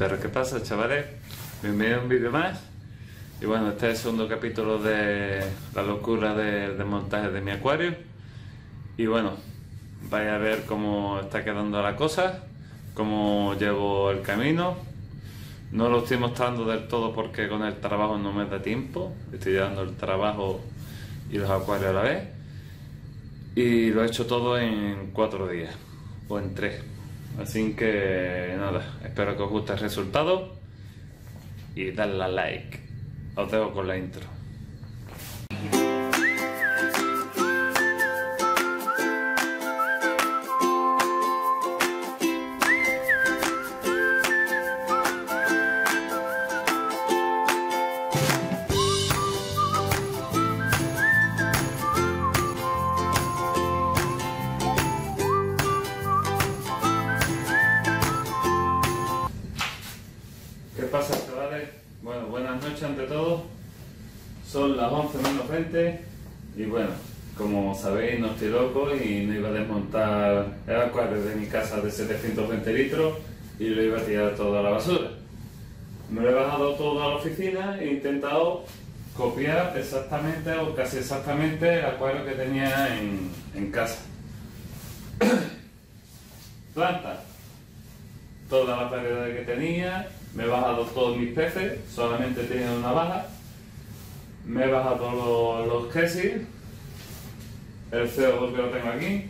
Pero ¿qué pasa, chavales? Bienvenidos a un vídeo más. Y bueno, este es el segundo capítulo de la locura del desmontaje de mi acuario. Y bueno, vais a ver cómo está quedando la cosa, cómo llevo el camino. No lo estoy mostrando del todo porque con el trabajo no me da tiempo. Estoy llevando el trabajo y los acuarios a la vez. Y lo he hecho todo en 4 días, o en 3. Así que nada, espero que os guste el resultado y dadle a like. Os dejo con la intro. ¿Qué pasa, chavales? Bueno, buenas noches ante todo. Son las 11 menos 20 y bueno, como sabéis no estoy loco y no iba a desmontar el acuario de mi casa de 720 litros y lo iba a tirar todo a la basura. Me lo he bajado todo a la oficina e he intentado copiar exactamente o casi exactamente el acuario que tenía en casa. Plantas, todas las variedades que tenía. Me he bajado todos mis peces, solamente tenía una baja. Me he bajado los Kesis, el CO2 que lo tengo aquí.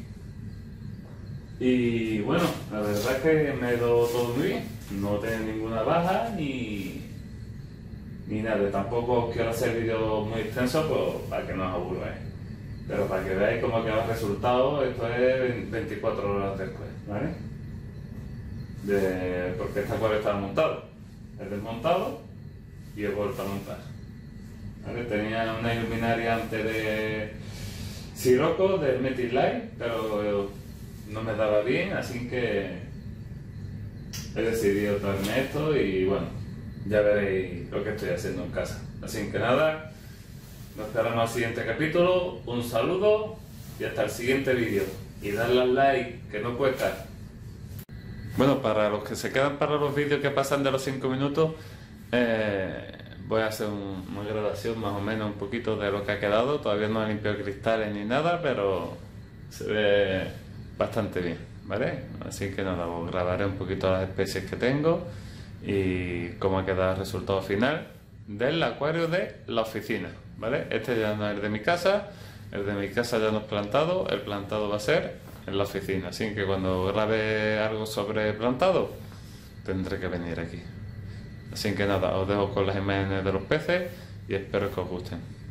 Y bueno, la verdad es que me ha ido todo muy bien. No tengo ninguna baja ni nada. Tampoco os quiero hacer vídeos muy extensos pues, para que no os aburráis. Pero para que veáis cómo queda el resultado, esto es 24 horas después, ¿vale? Porque este acuario estaba montado. He desmontado y he vuelto a montar. ¿Vale? Tenía una iluminaria antes de Sirocco, de Hermetic Light, pero no me daba bien, así que he decidido traerme esto y bueno, ya veréis lo que estoy haciendo en casa. Así que nada, nos esperamos al siguiente capítulo, un saludo y hasta el siguiente vídeo. Y darle al like, que no cuesta. Bueno, para los que se quedan para los vídeos que pasan de los 5 minutos, voy a hacer una grabación más o menos un poquito de lo que ha quedado. Todavía no he limpiado cristales ni nada, pero se ve bastante bien, ¿vale? Así que nada, os grabaré un poquito las especies que tengo y cómo ha quedado el resultado final del acuario de la oficina, ¿vale? Este ya no es el de mi casa, el de mi casa ya no es plantado, el plantado va a ser en la oficina, así que cuando grabe algo sobre plantado tendré que venir aquí. Así que nada, os dejo con las imágenes de los peces y espero que os gusten.